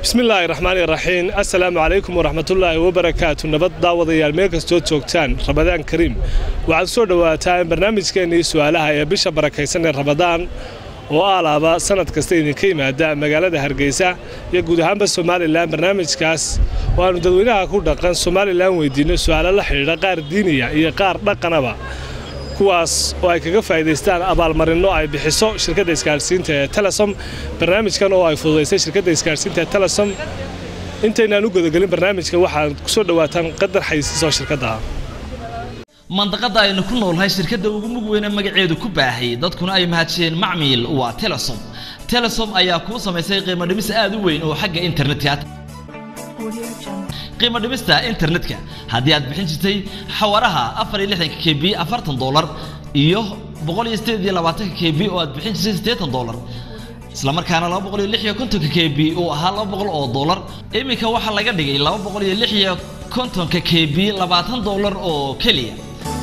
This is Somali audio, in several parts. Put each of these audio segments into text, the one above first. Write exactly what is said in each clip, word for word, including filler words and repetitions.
بسم الله الرحمن الرحيم السلام عليكم ورحمة الله وبركاته نبض داوديال مeel kasto joogtaan Ramadaan Kariim waxaad soo dhawaataan barnaamijkeena su'aalaha ee bisha barakeysan ee Ramadaan oo alaaba sanad kasta idinka yimaada magaalada Hargeysa iyo guud ahaanba Soomaaliland barnaamijkaas waanu dadweynaha ku dhaqan Soomaaliland weydiino su'aalo la xiriira qaar diiniya iyo qaar dhaqanaba kuwaas oo ay kaga faa'iideystaan abaalmarino ay bixiso shirkadda isgaarsiinta ee Telesom barnaamijkan oo ay fududeysay shirkadda isgaarsiinta ee Telesom intaynaan u gudagelin barnaamijka waxaan ku soo dhawaataan qadar xayisiis oo shirkadda منطقة aynu ku noolhay shirkadda ugu mug weyn ee magaceedu ku baahay dadkuna ay mahadsheen macmiil waa Telesom Telesom ayaa ku sameysay qiimo dhimis aad u weyn oo xagga internetka qiimo dhimista internetka haddii aad bixin jirtay xawaraha afar iyo lixdan K B afartan dollar iyo boqol iyo siddeed iyo labaatan K B oo aad bixin jirtay siddeetan dollar isla markaana laba boqol iyo lix iyo konton K B oo ahaa laba boqol oo dollar imika waxa laga dhigay laba boqol iyo lix iyo konton K B labaatan dollar oo kaliya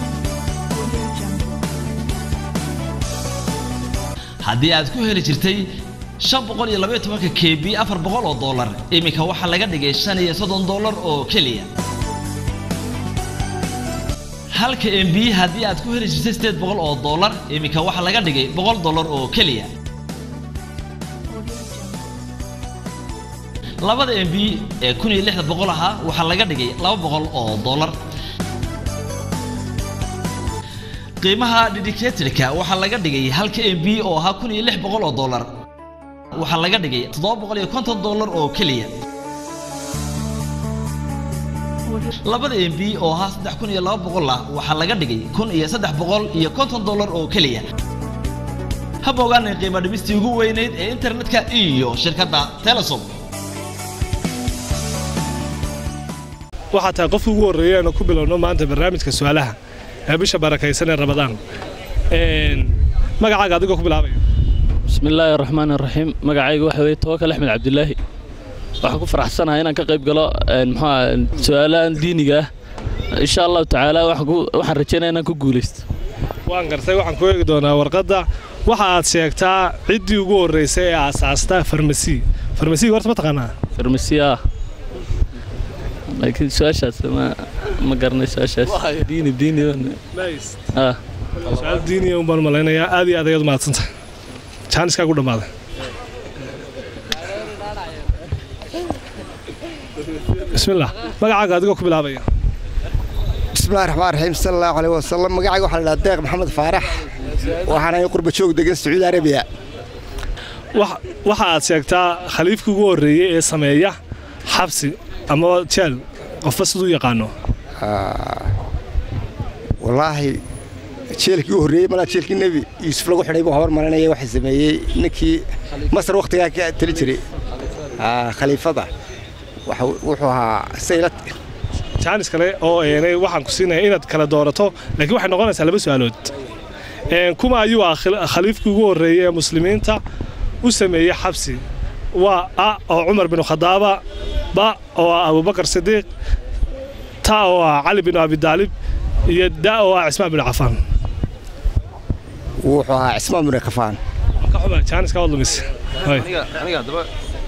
haddii aad ku heli jirtay shan boqol iyo laba iyo toban K B afar boqol oo dollar imika waxa laga dhigay shan iyo soddon dollar oo kaliya halka M B haddii aad ku heli jirtay siddeed boqol oo dollar imika waxa laga dhigay boqol dollar oo kaliya labada M B ee kun iyo lixdan boqol aha waxa laga dhigay laba boqol oo dollar qiimaha dedicated-ka waxa laga dhigay halka M B oo ahaa kun iyo lix boqol oo dollar waxa laga dhigay toddoba boqol iyo konton dollar oo kaliya labada M B oo ahaa saddex kun iyo laba boqol ah waxa laga dhigay kun iyo saddex boqol iyo konton dollar oo kaliya haba ogaanay qiimo dhimistii ugu weyneyd ee internetka iyo shirkadda Telesom waxa taa qof ugu horeeyay inuu ku bilowno maanta barnaamijka su'aalaha bisha barakeysan ee Ramadaan een magacaaga adiga ku bilaabay bismillaahir rahmaanir rahiim magacayga waxa weey Tawakkal Axmed Cabdullaahi waxaan ku faraxsanahay inaan ka qayb galo een maxaa su'aalahan diiniga insha Allah taala waxaan rajaynayaa inaan ku guuleysto waan gartay waxaan ku eegi doonaa warqadda waxa aad sheegtaa cidii ugu horeysay ee aasaasta farmasi farmasi warta ma taqaanaa farmasiya لكن سؤال ما ما قرني سؤال ديني ديني نايس اه سؤال ديني وما ملينيا ادي اديد ما تسنت chance ka ku dhamaada bismillah magacaaga adiga ku bilaabaya bismillahir rahmaanir rahiim sallallahu alayhi wa sallam magacayga waxa la deeq maxamed faarax waxaan ay qurba joog degan Saudi Arabia waxa aad sheegtaa khaliifkii ugu horeeyay ee sameeya xabsi ama jeel qof sidoo yaqaano ah wallahi jeelkii u horeeyay mala jeelkii nabi Yusuf lagu xidhay buu hawar marinayay waxa sameeyay ninkii Masar waqtiga ka tali jiray ah khaliifada waxa wuxuu ahaa saylad chance kale oo eenay waxaan ku siinayaa inaad kala doorato laakiin waxay noqonaysaa laba su'aalood een kuma ayuu khaliifkii ugu horeeyay ee muslimiinta u sameeyay xabsi waa a oo Umar bin Khattab ba oo Abu Bakr Siddiq ta oo Ali bin Abi Talib iyo da oo Ismaan bin Affan wuxuu ahaa Ismaan bin Affan ka xuba chance ka wadlumis aniga aniga daba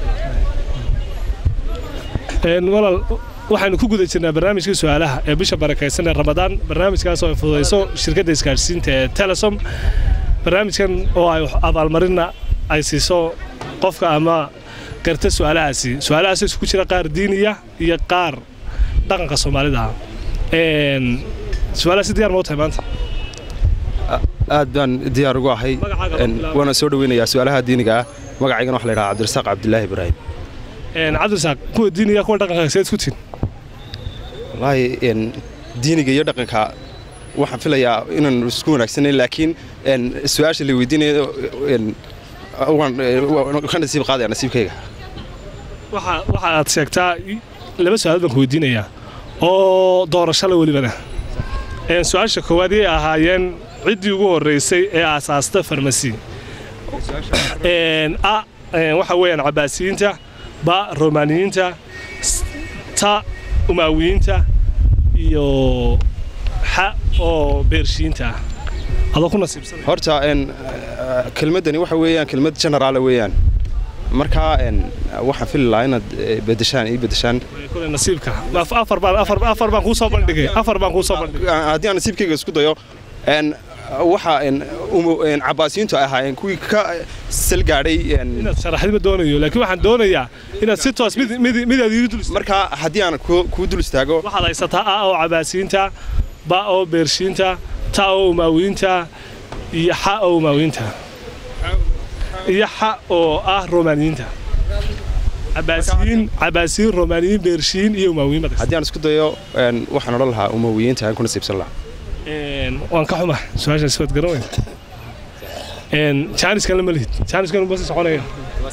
een walaal waxaanu ku guda jirnaa barnaamijka su'aalaha ee bisha barakeysan ee Ramadaan barnaamijkaas oo ay fududeyso shirkadda isgaarsiinta ee Telesom barnaamijkan oo ay abaalmarina ay siiso qofka ama karta su'aalahaasi su'aalahaasi isku jira qaar diiniya iyo qaar dhaqanka Soomaalida een su'aalahaasi diyaar ma u tahay maanta aad baan diyaar ugu ahay wana soo dhaweynayaa su'aalaha diiniga ah magacaygana waxa la yiraahdaa Cabdirasaaq Cabdullaahi Ibraahim een Cabdirasaaq kuwa diiniya kuwa dhaqanka seed isku tiin wallahi een diiniga iyo dhaqanka waxaan filayaa inaan isku wanaagsanay laakiin een su'aasha la weydiinayo een waan kan nasiib qaaday nasiibkayga waxa waxa aad sheegtaa laba su'aal baan ku weydiinayaa oo doorasho la walibana een su'aasha koowaad ee ahaayeen cidii ugu horeysay ee aasaasta farmasi een a waxa weeyaan Cabaasiyiinta ba Romaaniyiinta ta Umawiyiinta iyo ha oo Beershiinta adoo ku nasiibsan horta een kelmadani waxa weeyaan kelmad general weeyaan marka waxaan fili lahaa inaad bedeshaan ii bedeshaan kule nasiibka afar baan afar afar baan ku soo bandhigay afar baan ku soo bandhigay haddii aan nasiibkayga isku dayo waxa cabaasiyiintu ay ahaayeen kuwii ka sal gaadhay inaad sharaxid ma doonayo laakiin waxaan doonayaa inaad si toos mid mid aad iigu dul marka haddii aan ku dul istaago waxaad haysataa a oo cabaasiyiinta ba oo beershiinta ta oo umaawiyiinta iyo xa oo umaawiyiinta iyo xa oo ah romaaniyiinta cabaasiyiin cabaasiyiin romaaniyiin beershiin iyo umaawiyiin badan haddii aan isku dayo waxaan odhan lahaa umaawiyiinta aan ku nasiibsan lahaa waan ka xumaa su-aashaas waad garan weyn jaaniskan lama lihid jaaniskan uma sii soconaya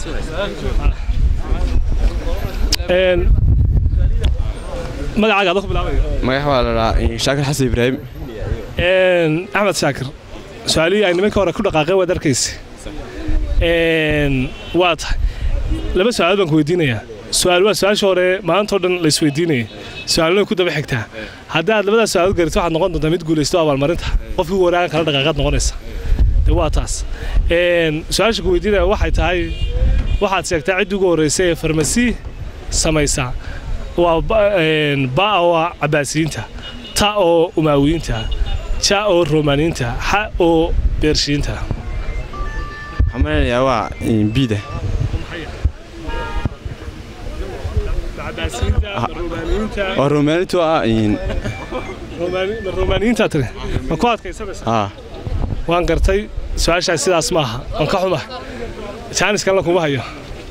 magacaaga adoo ku bilaabaya magax waa la dhahaa shaakir xasan ibraahim axmed shaakir su-aalihii ay nimanka hore ku dhaqaaqeen waad arkaysa waa tahay laba su-aalood baan ku weydiinayaa su-aal waa su-aasha hore maantao dhan la isweydiinaya su-aalna ku daba xigtaa haddii aad labadaas su-aalood garit waxaad noqon doontaa mid guulaysto abaalmarinta qofkii ugu waraagan kala dhaqaaqaad noqonaysa de waa taas su-aasha ku weydiinaya waxay tahay waxaad sheegtaa ciddii ugu horreysay ee farmasi samaysa waa ba oo cabaasiyiinta ta oo umaawiyiinta ja oo romaaniyiinta xa oo beershiyiinta waxaan maleynayaa waa bida waa romaaniyiintu ah romaaniyiinta tiri ma ku adkaysanaysaa waan gartay su-aashaas sidaas ma aha waan ka xuma jaanis kalena kuma hayo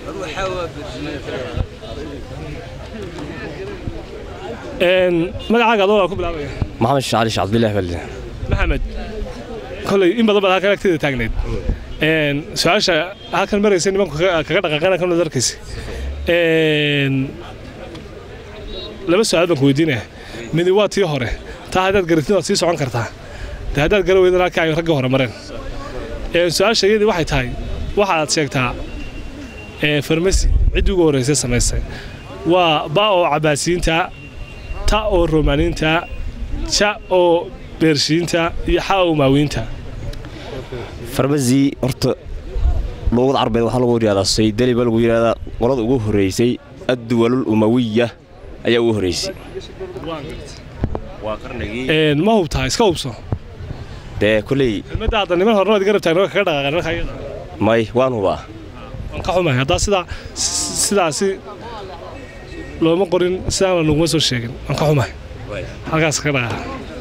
magacaaga adoo waa ku bilaabaya maxamed shacali sheekh cabdullaahi balde maxamed kolley in badan baad halkan agteeda taagnayd su-aasha halkan maraysa nimanku kaga dhaqaaqana kan wad arkaysa laba su-aal baan ku weydiinaya midi waa tii hore taa haddaad garatid waad sii socon kartaa de haddaad gara weydan halka ay raggii hore mareen su-aasha iyadii waxay tahay waxaad sheegtaa farmasi ciddii ugu horreysay samaysay waa ba oo cabaasiyiinta ta oo romaaniyiinta ja oo beershiyiinta iyo xa oo umaawiyiinta farmasi horta luuqad carbeed waxaa lagu yidhahdaa saydali baa lagu yidhahdaa qolada ugu horreysay adduwalul umawiya ayaa ugu horreysay waa qarnigii ma hubtaa iska hubso dee kolley kelmadda hadda niman horena waad garab taagna kaga dhaqaaqeen marka iyada may waan hubaa waan ka xumahay haddaa sidaa sidaasi looma qorin sidaana naguma soo sheegin waan ka xumahay halkaas kaga dhaqaaqa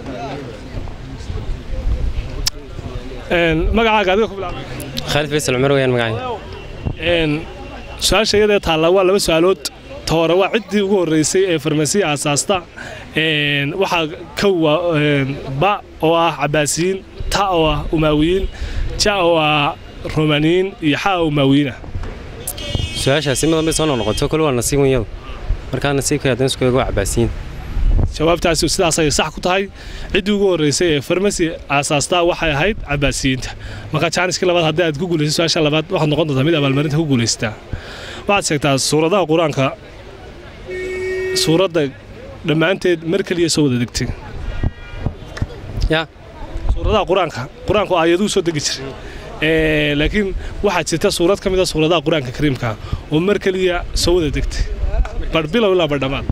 magacaaga adiga ku bilaabay khaalid faysal cumar weyaan magacayga su-aasha iyadee taallaa waa laba su-aalood ta hore waa ciddii ugu horreysay ee farmasiya aasaasta waxaa ka ba oo ah cabaasiyiin ta oo ah umaawiyiin ja oo ah romaaniyiin iyo xa oo umaawiyiina su-aashaasi madan bay soo noqnoqoto kole waa nasiib wenyadu markaa nasiibka haddana isku eego waa cabaasiyiin jawaabtaasi sidaasay sax ku tahay ciddii ugu horreysay ee farmasi aasaastaa waxay ahayd cabaasiyiinta marka jaaniskii labaad haddii aad ku guulaysa su-aasha labaad waxaad noqon doontaa mid abaalmarinta ku guulaysataa waxaad sheegtaa suuradaha qur-aanka suuradda dhammaanteed mar keliya soo wada degtay ya suuradaha qur-aanka qur-aanku aayaduu soo degi jiray laakiin waxaa jirta suurad ka mid a suuradaha qur-aanka kariimka oo mar keliya soo wada degtay barbilow ilaa bardhamaad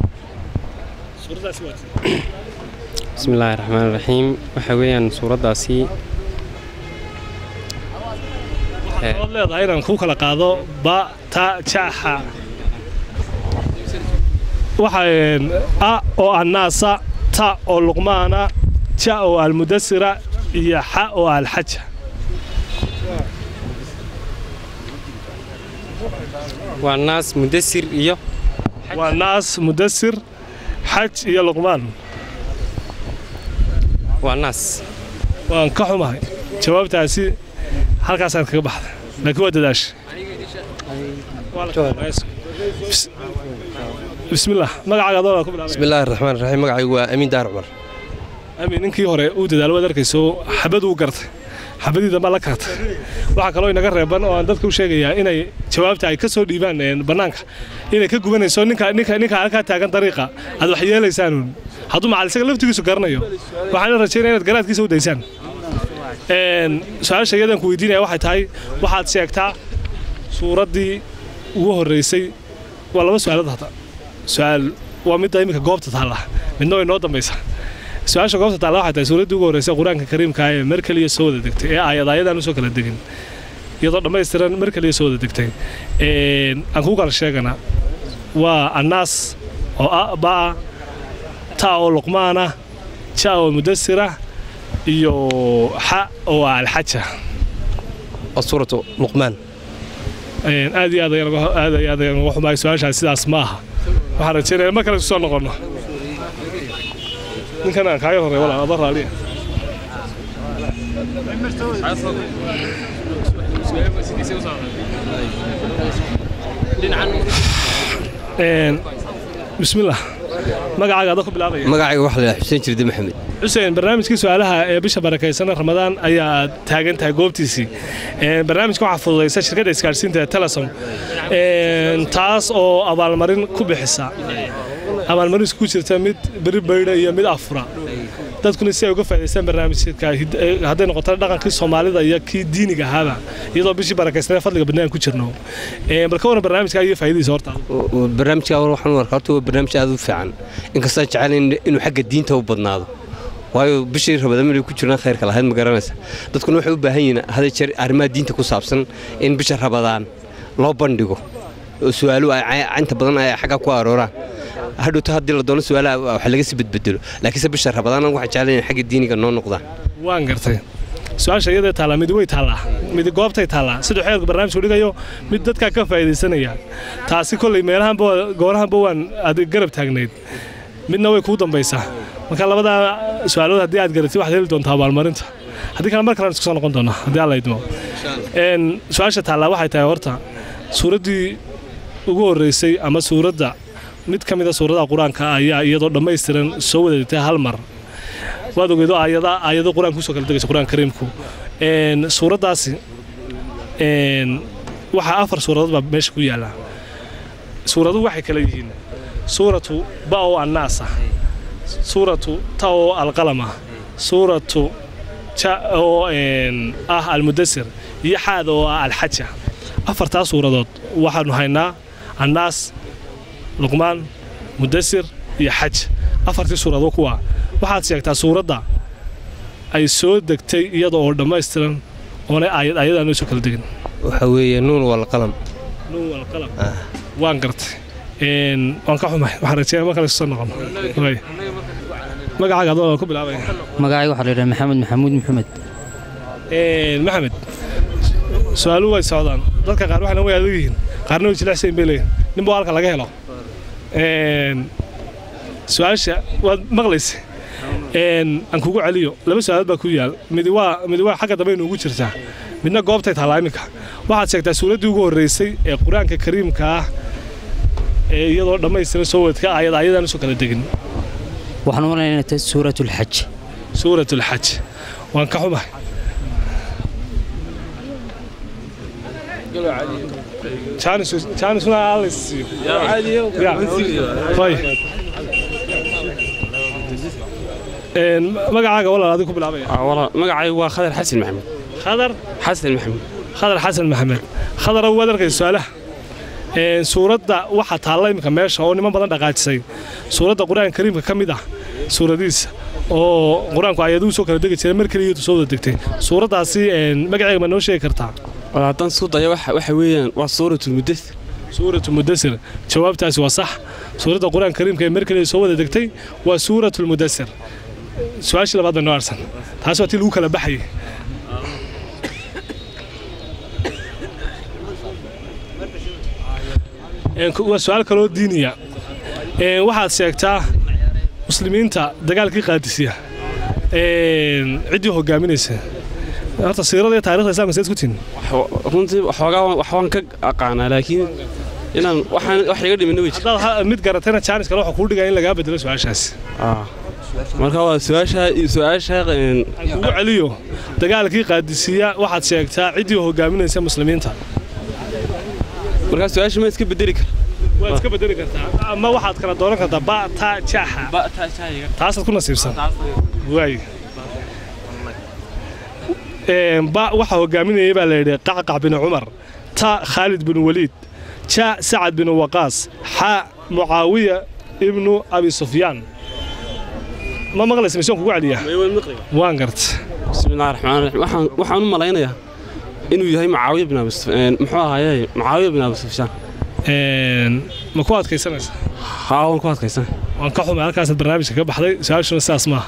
bismi illaahi raxmaan raxiim waxaa weeyaan suuraddaasi waxaad leedahay inaan ku kala qaado ba ta ja xa waxaa a oo annaasa ta oo luqmaana ja oo almudasira iyo xa oo alxaja waa naas mudasir iyo waa naas mudasir xaj iyo luqmaan waa naas waan ka xumahay jawaabtaasi halkaasaan kaga baxday laakiin waa dadaasha bismillaah magacaaga adoo ku bilaabay bismillaahi raxmaan raxiim magacaygu waa amiin daar cumar amiin ninkii hore uu dadaalo waad arkayso xabad uu gartay xabadii dambe la kaatay waxaa kaloo inaga reeban oo aan dadka u sheegayaa inay jawaabta ay ka soo dhiibaan bannaanka inay ka gubanayso ninka ninka ninka halkaa taagan dariiqa aad wax yeelaysaan hadduu macal isaga laftigiisu garanayo waxaan rajaynaya inaad garaadkiisa u daysaan su-aasha iyadan ku weydiinaya waxay tahay waxaad sheegtaa suuraddii ugu horeysay waa laba su'aalood hada su'aal waa mid imika goobta taala midna way noo dambaysaa su'aasha goobta taala waxay tahay suuraddii ugu horeysay quraanka kariimka ah ee mar kaliya soo wada degtay ee aayadayadan soo kala degin iyadoo dhammaystiran mar kaliya soo wada degtay een aan ku kala sheegana waa annaas oo ba ta oo luqmaana ja oo mudassira iyo xa oo al-hajja suuratu luqmaan een aad iyo aad ayaan aad iyo aad ayaan wax ma su'aashaas sidaas ma aha waxaan rajaynayaa ma kala soo noqono ninkan aan kaaga horeey wala aba raaliya een bismillah magacaaga aad ku bilaabaya magacayga waxa la Xuseen Jirdi Maxamed Xuseen barnaamijkii su'aalaha ee bisha barakeysan Ramadaan ayaa taagan tahay goobtiisii ee barnaamijka waxa fududeysay shirkadda isgaarsiinta Telesom ee taas oo abaalmarin ku bixisa abaalmarin isku jirta mid bari bayda iyo mid afra dadkuna si ay uga faa'iideystaan barnaamijka hadday noqoto dhaqankii Soomaalida iyo kii diiniga ahaaba iyadoo bishii barakeysan fadliga badnaan ku jirno ee balka wana barnaamijka ay faa'iideyso horta barnaamijka waxaan u arkaa horta barnaamij aad u fiican inkasta jecelayn inuu xagga diinta u badnaado waayo bishii Ramadaan ay ku jirnaa khayrka lahayd ma garanaysa dadkuna waxay u baahan yihiin hada jeer arrimaha diinta ku saabsan in bisha Ramadaan loo bandhigo su'aalo ay inta badan ay xagga ku arooraan hadhowta haddii la doono su'aalaha waxa laga sii bedbedelo laakiin bisha Ramadaan waxa jecelayn xagga diiniga noo noqdaan waan gartay su'aasha iyada taala mid way taala mid goobtay taala sidoo xeerka barnaamijku dhigayo mid dadka ka faa'iideysanaya taasi kulay meelahan boo goorahan boo waan aad garab taagneed midna way ku dambaysaa marka labada su'aalood haddii aad garatay wax heli doontaa abaalmarinta haddii kale mar kale isku soo noqon doona haddii alla idmo een su'aasha taala waxay tahay horta suuraddii ugu horeysay ama suuradda mid ka mid ah suuradaha quraanka ayaa iyadoo dhammaystiran soo wada degtay hal mar waad ogeedo aayada aayado quraanka soo kala degaysa quraan kariimku een suuradaasi een waxa afar suuradood baa meesha ku yaala suuradu waxay kala yihiin suuratu ba'u an-naasa suuratu ta'u al-qalama suuratu ja'u een ah al-mudassir iyo xaad oo al-hajja afartaas suuradood waxaanu haynaa annaas luqmaan mudassir iyo xaj afartii suuradood kuwa waxaad sheegtaa suuradda ay soo degtay iyadoo oo dhammaystiran oo ayad ayadaan soo kala degin waxa weeye nuun wal qalam nuun wal qalam waan gartay een waan ka xumahay waxaan rajaynayaa ma kala soo noqon way magacaaga adoo ku bilaabay magacayga waxa la yiraahdaa Maxamed Maxamuud Maxamed een Maxamed su'aalu way socdaan dadka qaar waxna way adag yihiin qaarna way jilicsan beelayeen nin baa halka laga helo een su'aasha waad maqlaysaa een aan kugu celiyo laba su'aalood baa ku yaal mid waa mid waa xagga dambe inuu ugu jirtaa midna goobtay taala imika waxaad sheegtaa suuraddii ugu horeysay ee quraanka kariimka ah ee iyadoo dhammaystiran soo wadka ayad ayadan soo kala degin waxaan u maleynayaa tahay suuratul hajj suuratul hajj waan ka xumahay jaanis jaanis una alis ya caadiyo ya way een magacaaga walaal adigu ku bilaabay ah walaal magacaygu waa Khadar Xasan Maxamed Khadar Xasan Maxamed Khadar Xasan Maxamed Khadar oo wadarkay su'aalaha een suuradda waxa taala imika meesha oo niman badan dhaqaajisay suuradda quraanka kariimka kamid ah suuradiisa oo quraanku ayadu soo kala degay jiray markii uu soo degtay suuradaasi een magaceega ma noo sheegi kartaa walaatan suudaya waxa waxa weeyaan waa suuratul mudassir suuratul mudassir jawaabtaasi waa sax suuradda quraanka kariimka ee markii soo wada degtay waa suuratul mudassir su'aasha labaad noo arsan taas waa tii lagu kala baxay een waa su'aal kale oo diiniya een waxaad sheegtaa muslimiinta dagaalkii qaadisiya een cidii hogaaminaysa horta siirada taariikhda islaamka sayid ku tin runtii waxoogaa waxaan ka aqaanaa laakiin inaan waxaan wax iga dhimin way jirtaa mid garatayna challenge kale waxa ku dhigay in laga bedelo su'aashaas ah marka waa su'aasha su'aasha een ugu celiyo dagaalkii qaadisiya waxaad sheegtaa cidii hogaaminaysa muslimiinta marka su'aasha ma iska bedeli kar waa iska bedeli kartaa ama waxaad kala dooran kartaa ba ta jaha ba ta jaha taas ku nasiibsan way een ba waxa hogaaminayay baa la yiraahdaa Qacqac bin Umar ta Khalid bin Walid جاء سعد بن وقاص حاء معاوية ابن أبي سفيان ما مغلى سمسون كوكو عليا وان قرت بسم الله الرحمن الرحيم waxaan waxaan u maleynayaa inuu yahay Muawiya ibn Abi Sufyan muxuu ahaayay Muawiya ibn Abi Sufyan een ma ku adkaysanaysa haa waan ku adkaysan waan ka xumay halkaas barnaamijka ka baxday su'aashuna saas ma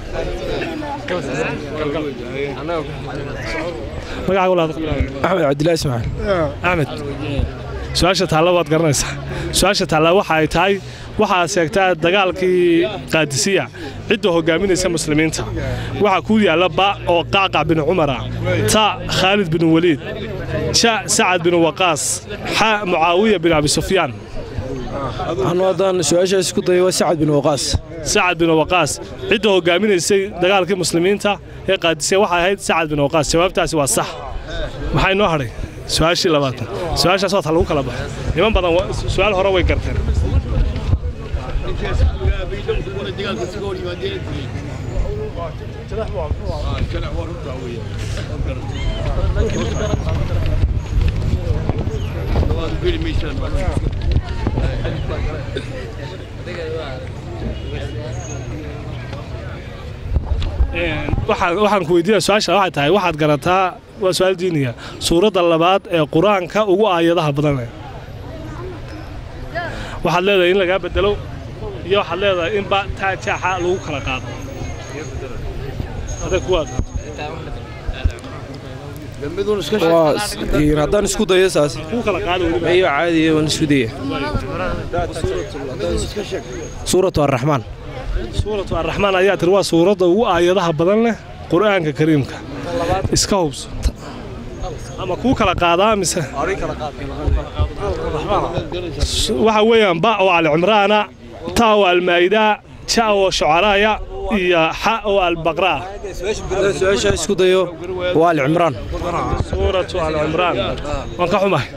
magacaaga walaad Ahmed Abdullahi Ismail Ahmed su'aasha taala waad garanaysaa su'aasha taala waxa ay tahay waxa sheegtaa dagaalkii qaadisiya cidda hogaaminaysa muslimiinta waxa ku yaala ba oo qaaqa bin umara ta Khalid bin Walid sha Sa'ad bin Waqas ha Muawiya bin Abi Sufyan أنا وضعنا سؤال شيء سكوت هو سعد بن وقاص سعد بن وقاص cidda hogaaminaysa dagaalkii muslimiinta ee qaadisiya waxa ahayd Sa'ad bin Waqas jawaabtaasi waa sax maxay noo haray su'aashii labaad su'aashaas waa lagu kala baxay niman badan su'aal hore way garteen waxaan waxaan ku weydiiyaa su'aasha waxa tahay waxaad garataa waa su'aal diiniga suurada labaad ee quraanka ugu aayadaha badan waxaad leedahay in laga bedelo iyo waxaad leedahay in ba taajaxa lagu kala qaado hada kuwaad haddaan isku dayo saas ku kala qaado iyo caadi waan isku dayay suuratu ar-rahmaan suuratu ar-rahmaan ayaa tir waa suurada ugu aayadaha badan leh quraanka kariimka iska hubso ama ku kala qaadaa mise waxa weeyaan ba oo al-imraana ta oo al-maida ta oo shu'araaya iyo ha oo al-baqara su'aasha isku dayo waa al-imraan suuratu al-imraan waan ka xumahay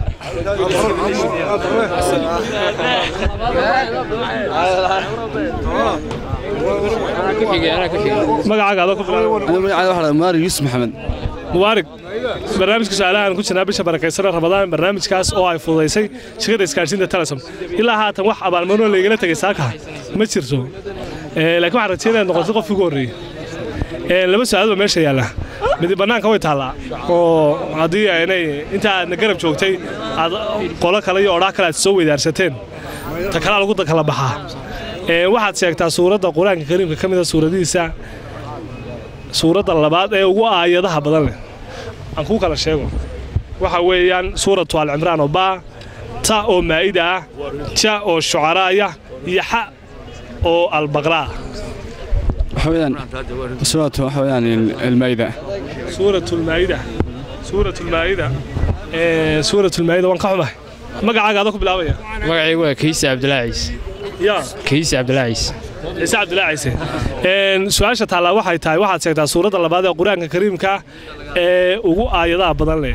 magacaaga aad ku bilaabay Maari Yusuf Maxamed مبارك barnaamijka su'aalahan ku jirnaa bisha barakeysan Ramadaan barnaamijkaas oo ay fududeysay shirkadda iskaashinta Telesom ilaa haatan wax abaalmarino la igala tagay saaka ma jirto ee laakiin waxaan rajaynayaa noqoto qof ugu horeeyay ee laba su'aal meesha yaala mid banaanka way taalaa oo hadii ay inta aad garab joogtay aad qolo kale iyo oraa kale aad soo weydaarsateen ta kala lagu kala baxaa ee waxaad sheegtaa suurada quraanka kariimka kamid ah suuradiisa suurada labaad ee ugu aayadaha badan leh aan ku kala sheego waxa weeyaan suuratu al-imraan oo ba ta oo maa'ida ja oo shu'araaya iyo ha oo al-baqara waxaan suuratu waxaan al-maa'ida suuratu al-maa'ida suuratu al-maa'ida ee suuratu al-maa'ida waan ka xumahay magacaaga aad ku bilaabaya magacaygu waa Kiisi Abdullaahi ya Kiisi Abdullaahi Kiisi Abdullaahi een su'aasha taala waxay tahay waxaad sheegtaa suurada labaad ee quraanka kariimka ee ugu aayadaha badan leh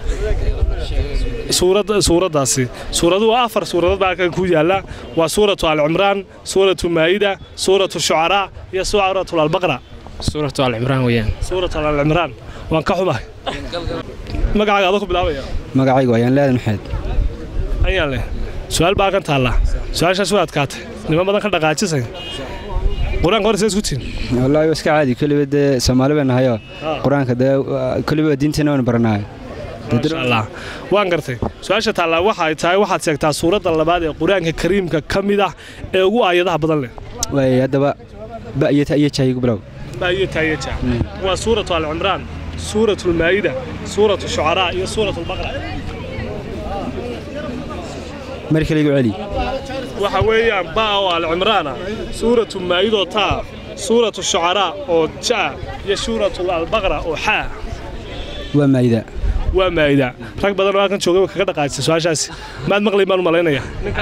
suurada suuradaasi suuradu waa afar suuradood baa kan ku yaala waa suuratu al-imraan suuratu maa'ida suuratu shu'ara iyo suuratu al-baqara suuratu al-imraan weeyaan suuratu al-imraan waan ka xumahay magacaaga aad ku bilaabaya magacaygu ayaan leeyahay maxamed ayaan leh su'aal baa kan taala su'aashaas waa adkaatay niman badan ka dhaqaajisay quraanka hore isku tiin wallahi iska caadi kaliya Soomaali baan hayo quraanka kaliya diinteena waan baranaay inshallah waan gartay su'aasha taala waxa ay tahay waxaad sheegtaa suurada labaad ee quraanka kariimka kamid ah ee ugu aayadaha badan leh way hadaba baayata iyo jaygu bilow baayata iyo jaa waa suuratu al-imraan suuratu al-maa'ida suuratu shu'ara iyo suuratu al-baqara markii lagu celi waxa weeyaan ba oo al-imraana suuratu maa'ida ta suuratu shu'ara oo ja iyo suuratu al-baqara oo ha waa maa'ida waa maa'ida rag badan oo kan joogay kaga dhaqaajisay su'aashaas maad maqlay maan maleynaya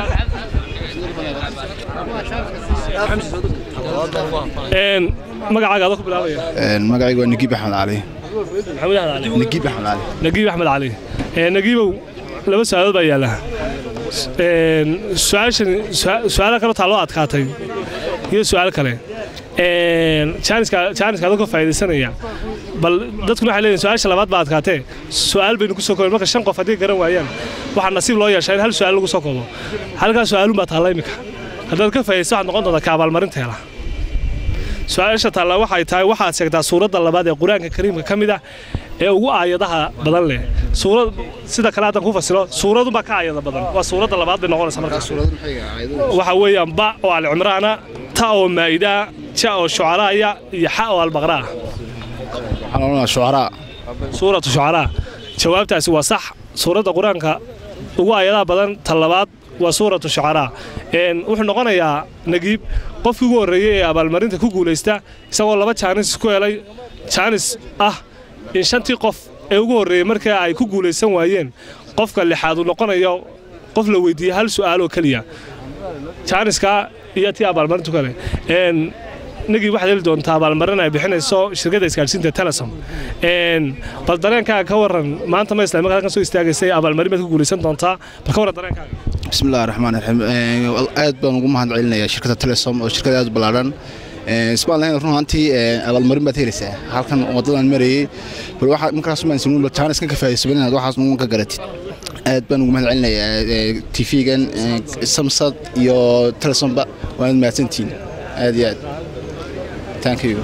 een magacaaga aad ku bilaabaya een magacaygu waa Nagiib Axmed Cali Maxamed Cali Nagiib Axmed Cali Nagiib Axmed Cali ee Nagiibow laba su'aalood baa yaala een su'aashan su'aalo kale taalo adkaatay iyo su'aal kale een challenge challenge ka faa'iideysanaya bal dadkuna waxay leeyihiin su'aasha labaad baad kaatee su'aal baynu ku soo koobnay marka shan qof haddii garan waayaan waxaa nasiib loo yeeshaa in hal su'aal lagu soo koobo halkaas su'aalun baa taalla imika haddaad ka faa'iidayso waxaad noqon doontaa ka abaalmarinta hela su'aasha taalla waxay tahay waxaad sheegtaa suuradda labaad ee qur-aanka kariimka ka mid ah ee ugu aayadaha badan leh suurad sida kale haddaan ku fasilo suuradu baa ka aayada badan waa suuradda labaad bay noqonaysaa markaas waxa weeyaan ba oo al-cimraana ta oo maa'ida ja oo shucaraaya iyo xa oo al-baqraa waxaan shucaraa suuratu shucaraa jawaabtaasi waa sax suuradda qur-aanka ugu aayadaha badan ta labaad waa suuratu shucaraa een wuxuu noqonayaa nagiib qofkii ugu horreeyay ee abaalmarinta ku guulaysta isagoo laba jaanis ku helay jaanis ah in shantii qof ee ugu horreeyay markii ay ku guulaysan waayeen qofka lixaad uu noqonayo qof la weydiiyey hal su'aal oo keliya jaaniska iyo tii abaalmarintu kale een nagii waxaad heli doontaa abaalmarin ay bixinayso shirkadda isgaadhsiinta telesom een bal dareenkaaga ka warran maanta ma islaamka halkan soo istaagaysay abaalmarin baad ku guulaysan doontaa bal ka warran dareenkaaga bismillaahi raxmaani raxiim aad baan ugu mahad celinayaa shirkadda telesom oo shirkad aad ballaaran isbaallahayn run ahaantii abaalmarin baad helaysaa halkan waddadan marayay bal waxaa markaas maan sinuun bal jaanis ka faa'iidayso inaad waxaas nuun ka garatid aad baan ugu mahad celinayaa tv-gan samsad iyo telesomba waad mahadsantihiin aad iyo aad thank you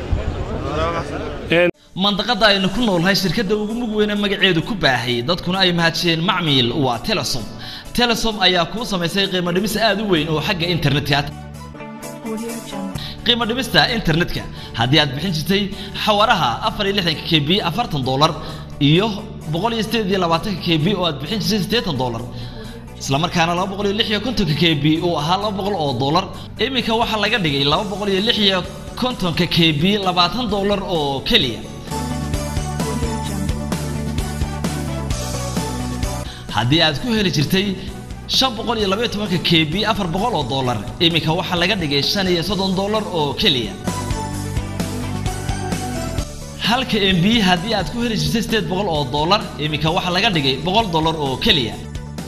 mandaqada aynu ku noolnahay shirkadda ugu mug weyn ee magaceedu ku baahay dadkuna ay mahadsheen macmiil waa telesom telesom ayaa kuu samaysay qiimo dhimis aad u weyn oo xagga internetka qiimo dhimista internetka haddii aad bixin jirtay xawaraha afar iyo lixdan k b afartan dollar iyo boqol iyo sideed iyo labaatan k b oo aad bixin jirtay siddeetan dollar isla markaana laba boqol iyo lix iyo konton k b oo ahaa laba boqol oo dollar iminka waxaa laga dhigay laba boqol iyo lix iyo konton k b labaatan dollar oo keliya haddii aad ku heli jirtay shan boqol iyo laba iyo toban k b afar boqol oo dollar iminka waxaa laga dhigay shan iyo soddon dollar oo keliya halka M B haddii aad ku heli jirtay siddeed boqol oo dollar iminka waxaa laga dhigay boqol dollar oo keliya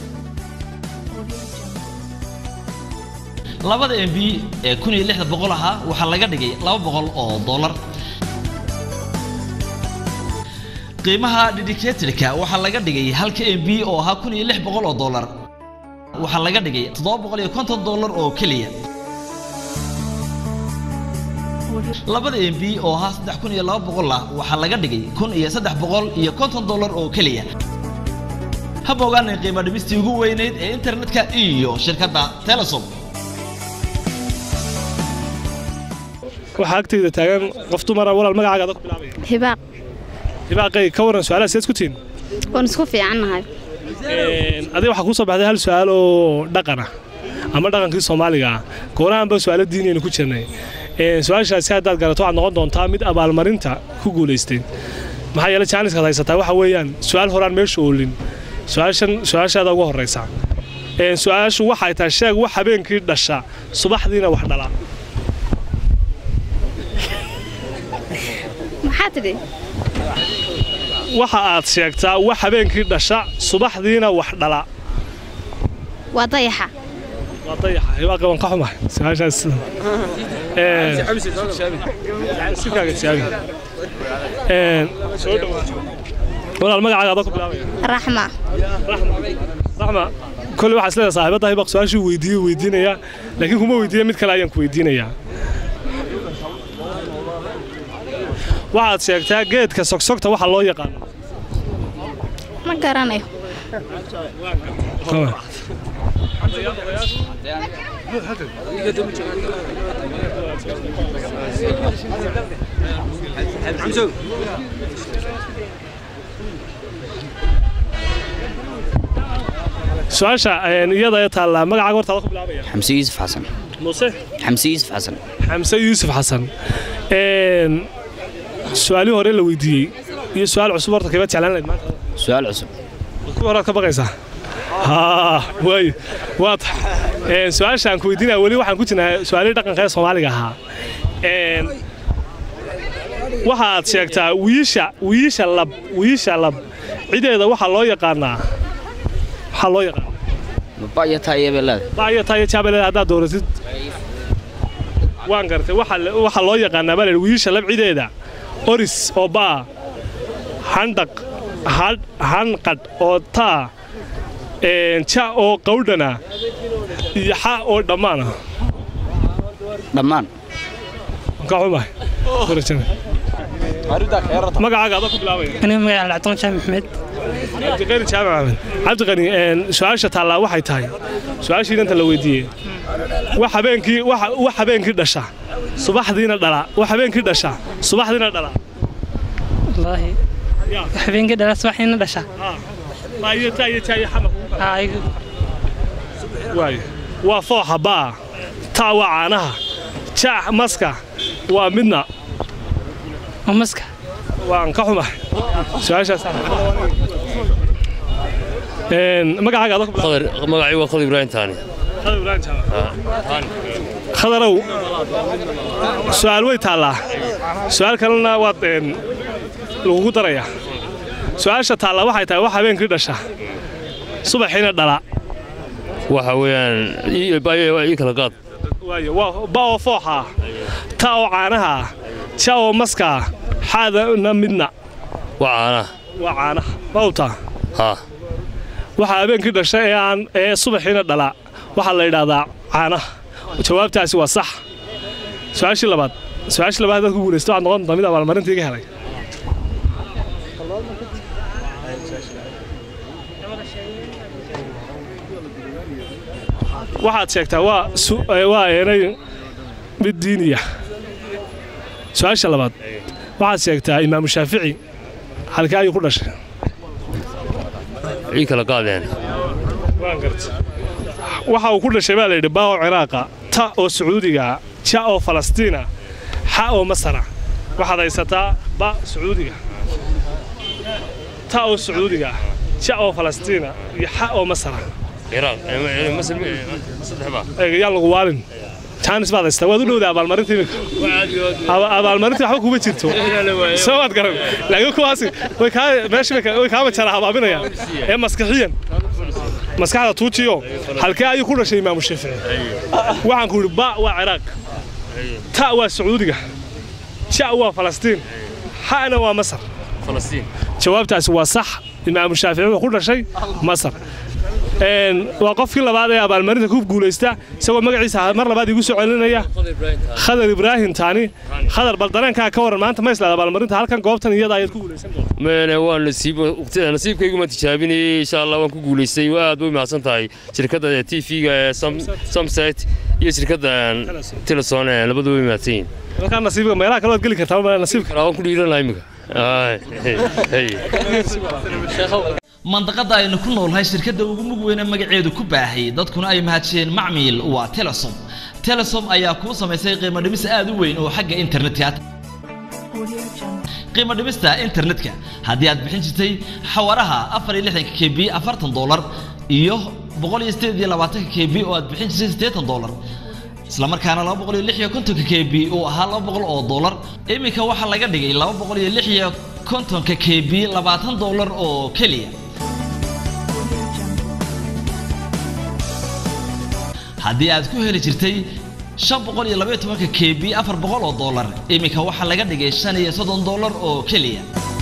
labada M B ee kun iyo lixdan boqol ahaa waxaa laga dhigay laba boqol oo dollar qiimaha dedicated-ka waxaa laga dhigay halka M B oo ahaa kun iyo lix boqol oo dollar waxaa laga dhigay toddoba boqol iyo konton dollar oo keliya labada M B oo ahaa saddex kun iyo laba boqol ah waxaa laga dhigay kun iyo saddex boqol iyo konton dollar oo keliya haba ogaanay qiimo dhimistii ugu weyneyd ee internetka iyo shirkadda telesom waxaa agtayda taagan qof dumara walaal magacaaga aad ku bilaabaya hibaaq hibaaqay ka waran su'aalaha seed ku tiin waan isku fiicannahay een adiga waxa ku soo baxday hal su'aal oo dhaqan ah ama dhaqankii Soomaaliga ah goorahan ba su'aalo diiniin ku jirnay een su'aashaasi haddaad garato waxaad noqon doontaa mid abaalmarinta ku guuleystay maxaa yeelay jaaniska haysataa waxa weeyaan su'aal horaan meesha oolin su'aashan su'aashaada ugu horeysa een su'aashu waxay tahay sheeg wax habeenkii dhasha subaxdiina wax dhala maxaa tidhi waxa aad sheegtaa wax habeenkii dhasha subaxdiina wax dhala waa dayaxa waa dayaxa hibaaqi waan ka xumahay su'aashaas ee si kaaga jaabi ee soo dhawaad walaal magacaaga aad ku bilaabaya raxma raxma kulli waxa isla saaxiibada hibaaq su'aashu weydiiyay weydiinaya laakiin kuma weydiiyay mid kale ayaan ku weydiinayaa waxaad sheegtaa geedka sogsogta waxa loo yaqaan ma garanayo su'aasha iyada ay taala magacaaga horta ku bilaabaya xamse yuusuf xasan muuse xamse yuusuf xasan xamse yuusuf xasan een su'aali hore la weydiiyay iyo su'aal cusub horta kaba jeclaan lahayd maanta su'aal cusub ku hore ka baqaysaa ha way waad een su'aashaan ku weydiinaa wali waxaan ku jirnaa su'aali dhaqanka ee Soomaaliga ahaa een waxaad sheegtaa wiisha wiisha lab wiisha lab ciideeda waxa loo yaqaanaa waxa loo yaqaan baayo taayebelad baayo taayebelad hada dooratid waan gartay waxa waxa loo yaqaanaa bal wiisha lab ciideeda oris oo baa handaq hanqadh oo taa ja oo qawdhana iyo xa oo dhammaana dhammaan ka xumahay magacaaga adoo ku bilaabaya aniga magaca Cabdi Jaamac Maxmed Cabdi Jaamac Maxmed Cabdi Qani een su'aasha taala waxay tahay su'aashii inta la weydiiyay wax habeenkii wax wax habeenkii dhasha subaxdiina dhala wax habeenkii dhasha subaxdiina dhala wallahi habeenkii dhala subaxdiina dhasha ma iyo taay taay xama ay waay waa fooxa baa taa waa caanaha jaax maska waa midna maska waan ka xumahay su'aashaas een magacaaga adoo qadar magacay waa Qadar Ibrahim Taani Qadar Ibrahim Taani khadarow su'aal way taala su'aal kalena waa een lagu daraya su'aasha taala waxay tahay wax habeenkii dhasha subaxina dhala waxa weeyaan ii baayo ii kala qaad waayo waa baa fooxa taa oo caanaha jaa oo maska xaadana midna waa caanaha waa caanaha bawta ha waxa habeenkii dhashay ee aan ee subaxina dhala waxa la yiraahdaa caanaha jawaabtaasi waa sax su'aashii labaad su'aashii labaad dadku guuleystay waxaad noqon doontaa mid abaalmarinta iga helay waxaad sheegtaa waa waa eenay mid diiniya su'aasha labaad waxaad sheegtaa imaam shaafici halka ayuu ku dhashay ii kala qaadeen waan gartay waxa uu ku dhashay baa la yidhi baa oo ciraaqa ta oo sacuudiga ja oo falastiina xa oo masara waxaad haysataa ba sacuudiga ta oo sacuudiga ja oo falastiina iyo xa oo masara ciraaq masar saddex baa ee yaa lagu waalin jaanis baad haystaa waad u dhowdaa abaalmarinta imika abaalmarinta waxba kuma jirto soo waad garan laakiin kuwaasi way kaa meesha way kaa majara habaabinayaan ee maskaxiyan maskaxda tuujiyo halkee ayuu ku dhashay imaamu shaafici waxaan ku yidhi ba waa ciraaq ta waa sacuudiga ja waa falastiin xana waa masar falastiin jawaabtaasi waa sax imaamu shaafici wuxuu ku dhashay masar een waa qofkii labaad ee abaalmarinta ku guuleysta isagoo magaciisa mar labaad igu soo celinaya Khadar Ibrahim Taani Khadar bal dareenka ka waran maanta ma isla abaalmarinta halkan goobtan iyada ay ku guuleysan doonto meena waan nasiib waqtiga nasiibkaygu ma tijaabinay insha Allah waan ku guuleystay waa aad u mahadsan tahay shirkadda T V-ga Samsat iyo shirkadda Teleson labadu way mahadsan halkan nasiibka meelaha kale waad gali kartaa ma nasiibka waan ku dhiiranahay imika mandaqada aynu ku noolahay shirkadda ugu mug weyn ee magaceedu ku baahay dadkuna ay mahadsheen macmiil waa Telesom Telesom ayaa ku samaysay qiimo dhimis aad u weyn oo xagga internetka qiimo dhimista internetka haddii aad bixin jirtay xawaraha afar iyo lixdan K B afartan dollar iyo boqol iyo siddeed iyo labaatan K B oo aad bixin jirtay siddeetan dollar isla markaana laba boqol iyo lix iyo konton K B oo ahaa laba boqol oo dollar imika waxa laga dhigay laba boqol iyo lix iyo konton K B labaatan dollar oo kaliya haddii aad ku heli jirtay shan boqol iyo laba iyo toban K B afar boqol oo dollar imika waxa laga dhigay shan iyo soddon dollar oo kaliya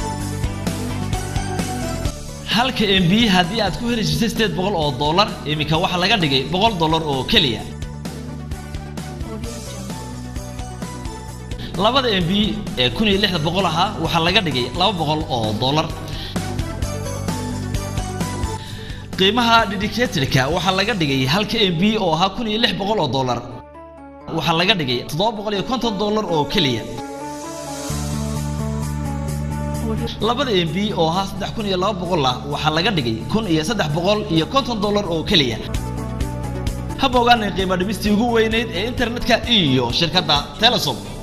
halka M B haddii aad ku heli jirtay siddeed boqol oo dollar imika waxa laga dhigay boqol dollar oo kaliya labada M B ee kun iyo lixdan boqol aha waxa laga dhigay laba boqol oo dollar qiimaha dedicated-ka waxa laga dhigay halka M B oo ahaa kun iyo lix boqol oo dollar waxa laga dhigay toddoba boqol iyo konton dollar oo kaliya labada M B oo ahaa saddex kun iyo laba boqol ah waxa laga dhigay kun iyo saddex boqol iyo konton dollar oo kaliya haba ogaanay qiimo dhimistii ugu weyneyd ee internetka iyo shirkadda Telesom